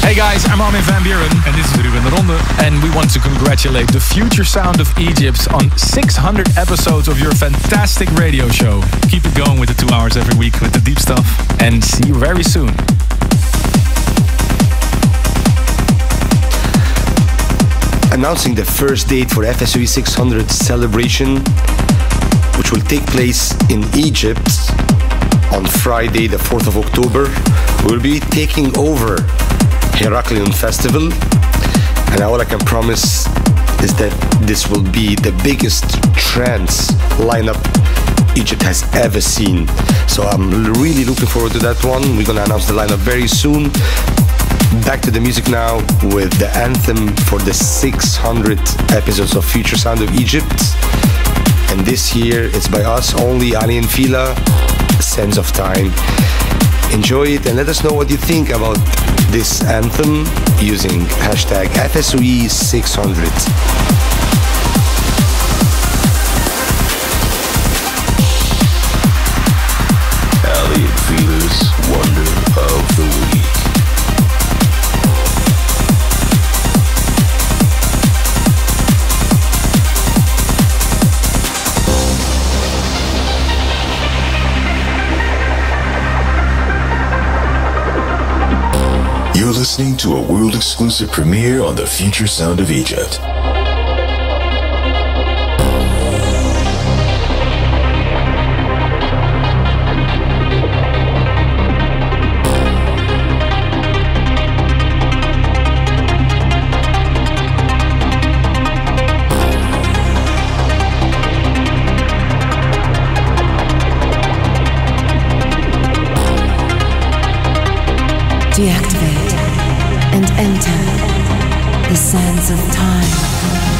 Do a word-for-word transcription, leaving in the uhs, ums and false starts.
Hey guys, I'm Armin van Buuren. En dit is Ruben de Ronde. And we want to congratulate the future sound of Egypt on six hundred episodes of your fantastic radio show. Keep it going with the two hours every week with the deep stuff. And see you very soon. Announcing the first date for F S O E six hundred celebration, which will take place in Egypt on Friday, the fourth of October. We'll be taking over Heraklion Festival, and all I can promise is that this will be the biggest trance lineup Egypt has ever seen. So I'm really looking forward to that one. We're gonna announce the lineup very soon. Back to the music now with the anthem for the six hundred episodes of Future Sound of Egypt. And this year it's by us only, Ali and Fila, Sense of Time. Enjoy it and let us know what you think about this anthem using hashtag F S O E six hundred. Ali and Fila's Wonder of the Week. You're listening to a world-exclusive premiere on the Future Sound of Egypt. Deactivate and enter the sands of time.